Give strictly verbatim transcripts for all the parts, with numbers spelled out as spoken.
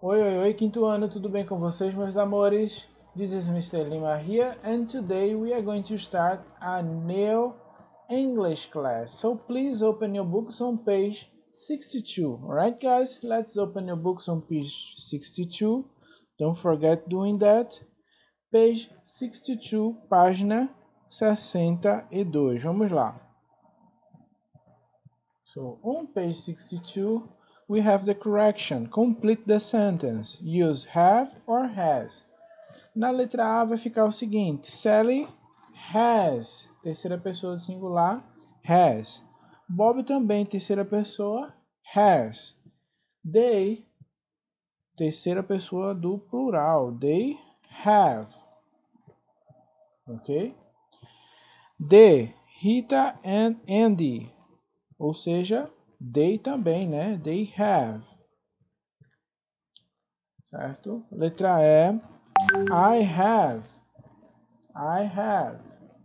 Oi, oi, oi, quinto ano, tudo bem com vocês, meus amores? This is mister Lima here, and today we are going to start a new English class. So please open your books on page sixty-two. Alright, guys, let's open your books on page sixty-two. Don't forget doing that. Page sixty-two, página sessenta e dois. Vamos lá. So on page sixty-two, we have the correction. Complete the sentence. Use have or has. Na letra A vai ficar o seguinte: Sally has. Terceira pessoa do singular, has. Bob também, terceira pessoa, has. They, terceira pessoa do plural, they have. Ok? They, Rita and Andy. Ou seja, they também, né? They have. Certo? Letra E. I have. I have.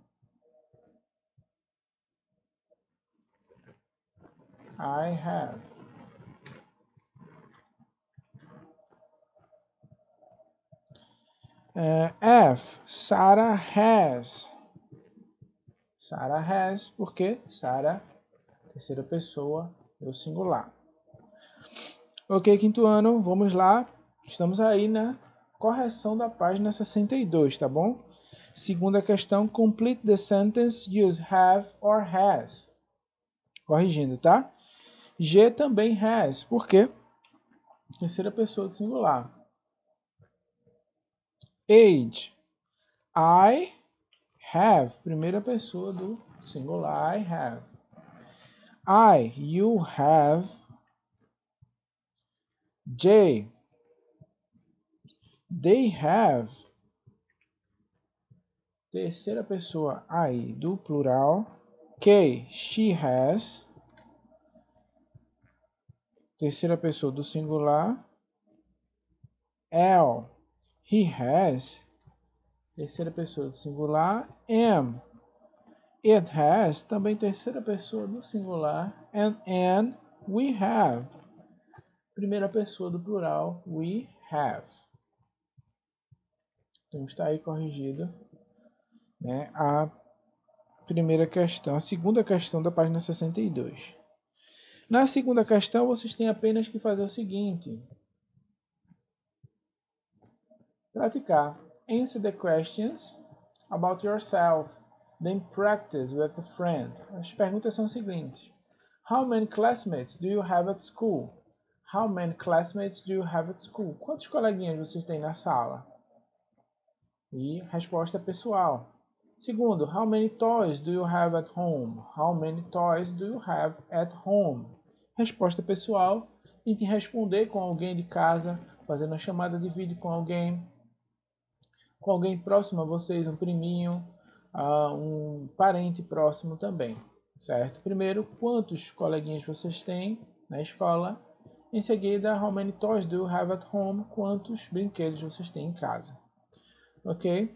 I have. Uh, F. Sarah has. Sarah has, porque Sarah, terceira pessoa, é o singular. Ok, quinto ano, vamos lá. Estamos aí na correção da página sessenta e dois, tá bom? Segunda questão, complete the sentence, use have or has. Corrigindo, tá? G também has, por quê? Terceira pessoa do singular. Age. I have, primeira pessoa do singular, I have. I, you have. J, they have. Terceira pessoa, I, do plural. K, she has. Terceira pessoa do singular. L, he has. Terceira pessoa do singular. M, it has. Também terceira pessoa do singular. And N, we have. Primeira pessoa do plural, we have. Então está aí corrigido, né, a primeira questão, a segunda questão da página sessenta e dois. Na segunda questão, vocês têm apenas que fazer o seguinte: praticar. Answer the questions about yourself, then practice with a friend. As perguntas são as seguintes: How many classmates do you have at school? How many classmates do you have at school? Quantos coleguinhas vocês têm na sala? E resposta pessoal. Segundo, how many toys do you have at home? How many toys do you have at home? Resposta pessoal. Tente responder com alguém de casa, fazendo uma chamada de vídeo com alguém, com alguém próximo a vocês, um priminho, uh, um parente próximo também, certo? Primeiro, quantos coleguinhas vocês têm na escola? Em seguida, how many toys do you have at home? Quantos brinquedos vocês têm em casa? Ok?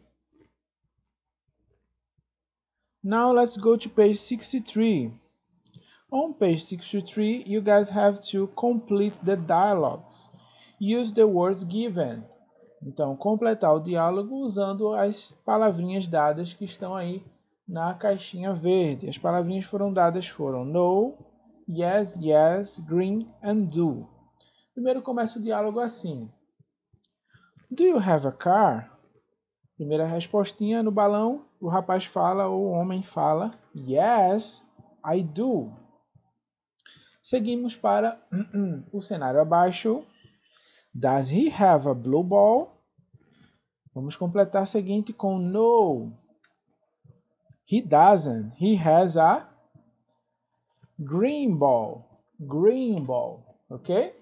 Now let's go to page sixty-three. On page sixty-three, you guys have to complete the dialogues. Use the words given. Então, completar o diálogo usando as palavrinhas dadas que estão aí na caixinha verde. As palavrinhas foram dadas foram no, yes, yes, green and do. Primeiro começa o diálogo assim. Do you have a car? Primeira respostinha no balão, o rapaz fala ou o homem fala, yes, I do. Seguimos para o cenário abaixo. Does he have a blue ball? Vamos completar o seguinte com no. He doesn't. He has a green ball. Green ball, ok?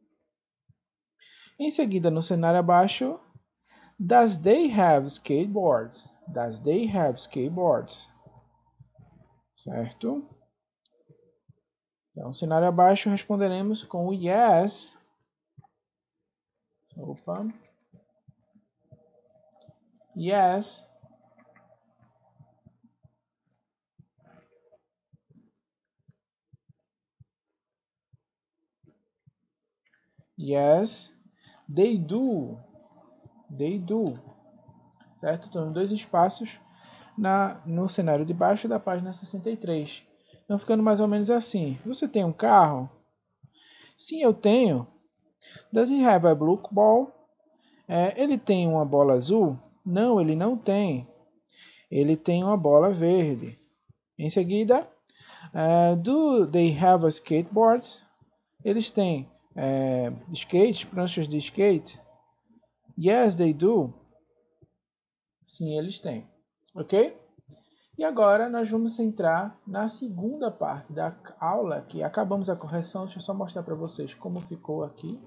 Em seguida, no cenário abaixo, does they have skateboards? Does they have skateboards? Certo? Então, cenário abaixo, responderemos com o yes. Opa. Yes. Yes. They do. They do. Certo? Então, dois espaços na, no cenário de baixo da página sessenta e três. Então, ficando mais ou menos assim. Você tem um carro? Sim, eu tenho. Does he have a blue ball? É, ele tem uma bola azul? Não, ele não tem. Ele tem uma bola verde. Em seguida, uh, do they have a skateboard? Eles têm é, skates, pranchas de skate? Yes, they do. Sim, eles têm. Ok? E agora nós vamos entrar na segunda parte da aula, que acabamos a correção. Deixa eu só mostrar para vocês como ficou aqui.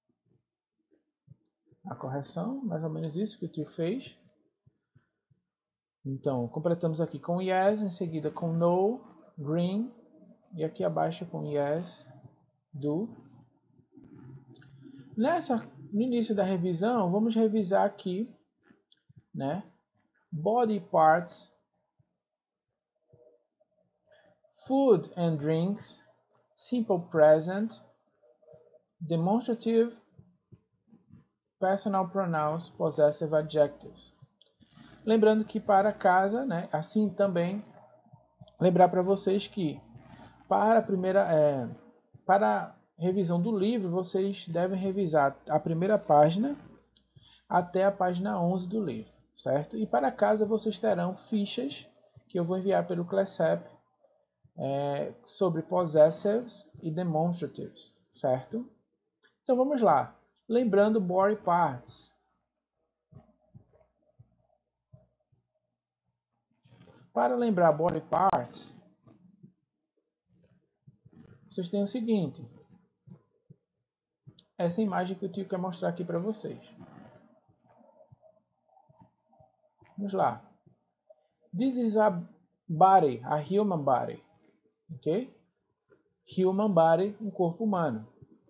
A correção, mais ou menos isso que o tio fez. Então, completamos aqui com yes, em seguida com no, green, e aqui abaixo com yes, do. Nessa, no início da revisão, vamos revisar aqui, né? Body parts, food and drinks, simple present, demonstrative, personal pronouns, possessive adjectives. Lembrando que para casa, né, assim também, lembrar para vocês que para a primeira, é, para a revisão do livro, vocês devem revisar a primeira página até a página onze do livro, certo? E para casa vocês terão fichas que eu vou enviar pelo ClassApp é, sobre possessives e demonstratives, certo? Então vamos lá. Lembrando body parts. Para lembrar body parts, vocês têm o seguinte. Essa imagem que o tio quer mostrar aqui para vocês. Vamos lá. This is a body, a human body. Ok? Human body, um corpo humano.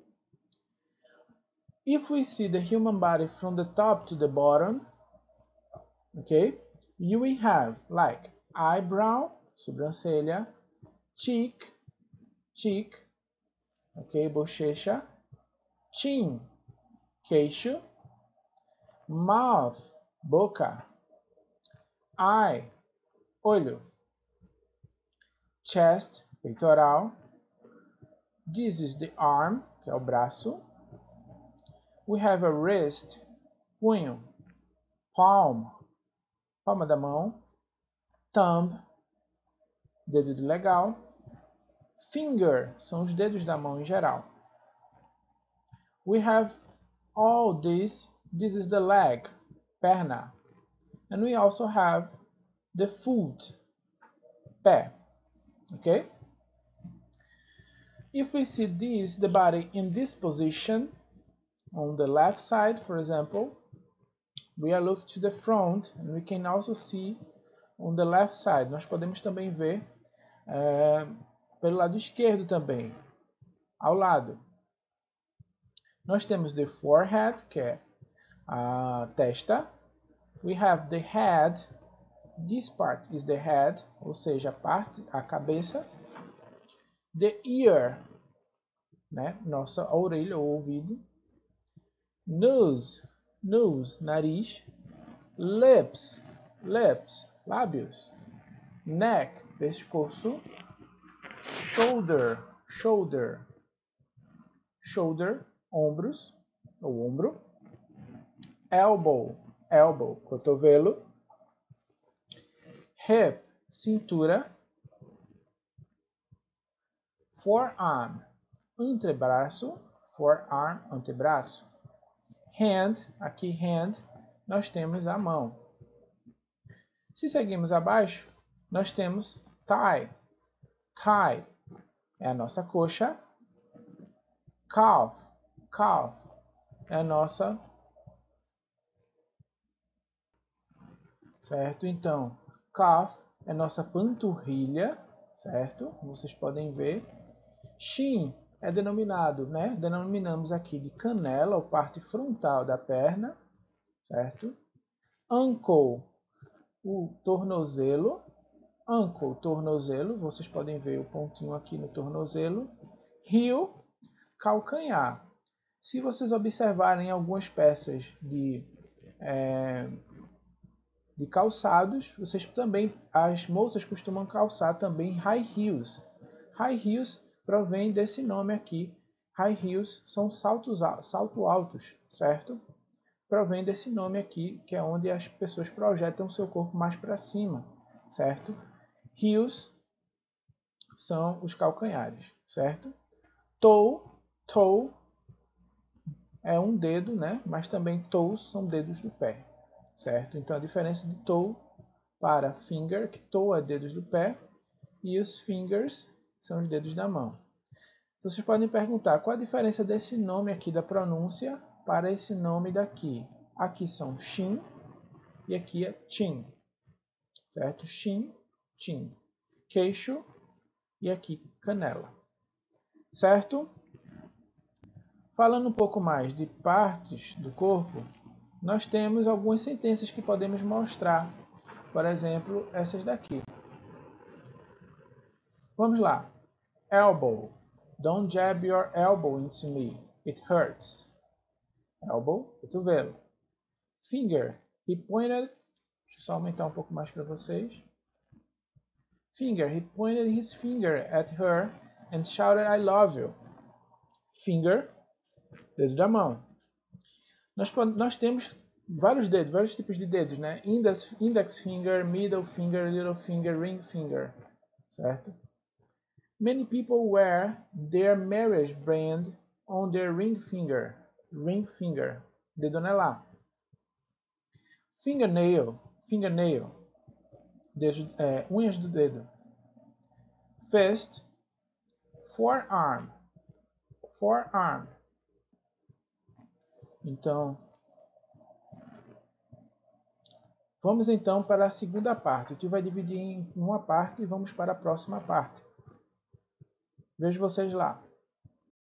If we see the human body from the top to the bottom, okay, you will have like eyebrow, sobrancelha, cheek, cheek, ok, bochecha, chin, queixo, mouth, boca, eye, olho, chest, peitoral, this is the arm, que é o braço, we have a wrist, punho, palm, palma da mão, thumb, dedo do legal, finger, são os dedos da mão em geral. We have all this, this is the leg, perna, and we also have the foot, pé, okay? If we see this, the body in this position, on the left side, for example, we are looking to the front, and we can also see on the left side. Nós podemos também ver é, pelo lado esquerdo também, ao lado. Nós temos the forehead, que é a testa. We have the head. This part is the head, ou seja, a parte, a cabeça. The ear, né? Nossa orelha ou ouvido. Nose, nose, nariz. Lips, lips, lábios. Neck, pescoço. Shoulder, shoulder. Shoulder, ombros, ou ombro. Elbow, elbow, cotovelo. Hip, cintura. Forearm, antebraço. Forearm, antebraço. Hand, aqui hand, nós temos a mão. Se seguimos abaixo, nós temos thigh. Thigh é a nossa coxa. Calf, calf é a nossa, certo? Então, calf é nossa panturrilha, certo? Como vocês podem ver. Shin é denominado, né? Denominamos aqui de canela, ou parte frontal da perna, certo? Ankle, o tornozelo. Ankle, tornozelo. Vocês podem ver o pontinho aqui no tornozelo. Heel, calcanhar. Se vocês observarem algumas peças de, é, de calçados, vocês também, as moças costumam calçar também high heels. High heels provém desse nome aqui. High heels são saltos, salto altos, certo? Provém desse nome aqui, que é onde as pessoas projetam seu corpo mais para cima, certo? Heels são os calcanhares, certo? Toe, toe é um dedo, né? Mas também toes são dedos do pé, certo? Então a diferença de toe para finger, que toe é dedos do pé, e os fingers são os dedos da mão. Então, vocês podem perguntar qual a diferença desse nome aqui da pronúncia para esse nome daqui. Aqui são shin e aqui é chin, certo? Shin, chin. Queixo e aqui canela, certo? Falando um pouco mais de partes do corpo, nós temos algumas sentenças que podemos mostrar. Por exemplo, essas daqui. Vamos lá. Elbow. Don't jab your elbow into me. It hurts. Elbow, cotovelo. Finger. He pointed. Deixa eu só aumentar um pouco mais para vocês. Finger. He pointed his finger at her and shouted, I love you. Finger. Dedo da mão. Nós, nós temos vários dedos, vários tipos de dedos, né? Index, index finger, middle finger, little finger, ring finger, certo? Many people wear their marriage band on their ring finger. Ring finger, dedo anelar. Fingernail, fingernail, dedo, é, unhas do dedo. Fist, forearm, forearm. Então, vamos então para a segunda parte. O tio vai dividir em uma parte e vamos para a próxima parte. Vejo vocês lá.